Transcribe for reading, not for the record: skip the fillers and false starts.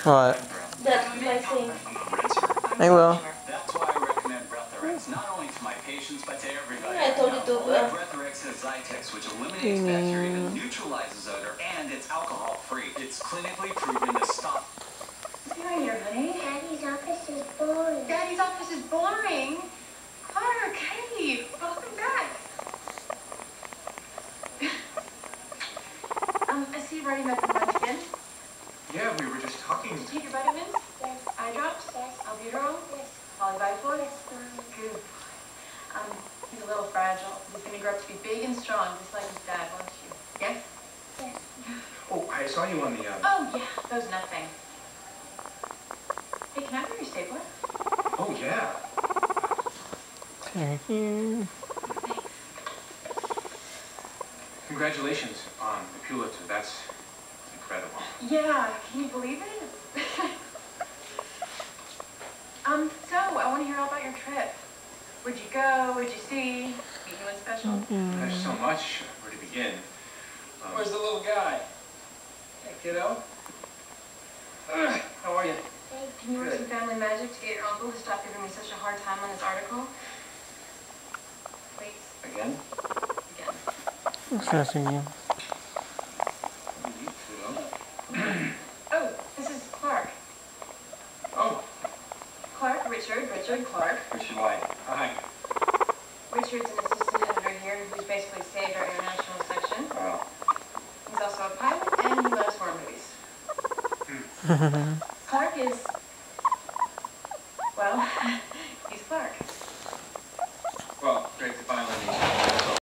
What? That my thing. I will. That's why I recommend Breathorex, not only to my patients, but to everybody. Yeah, I told you to. Breathorex has Zytex, which eliminates bacteria and neutralizes odor, and it's alcohol-free. It's clinically proven to stop. What's going here, honey? Daddy's office is boring. Daddy's office is boring. Clark, hey, welcome back. I see you've already met the munchkin. Yeah, we were just talking. Did you take your vitamins? Yes. Eye drops? Yes. Albuterol? Yes. Polyvital? Yes, Mom. Good. He's a little fragile. He's going to grow up to be big and strong, just like his dad, won't you? Yes? Yes. Oh, I saw you on the, Oh, yeah, those nothing. Hey, can I have your stapler? Oh, yeah. Thank you. Thanks. Congratulations on the Pulitzer. That's incredible. Yeah, can you believe it? So, I want to hear all about your trip. Where'd you go? What'd you see? Anyone special? There's so much. Where to begin? Where's the little guy? Hey, kiddo. How are you? Can you work some family magic to get your uncle to stop giving me such a hard time on this article? Please. Again? Again. I'm stressing you. Oh, this is Clark. Oh, Richard Clark. Richard White. Hi. Richard's an assistant editor here who's basically saved our international section. Wow. He's also a pilot and he loves horror movies. Clark is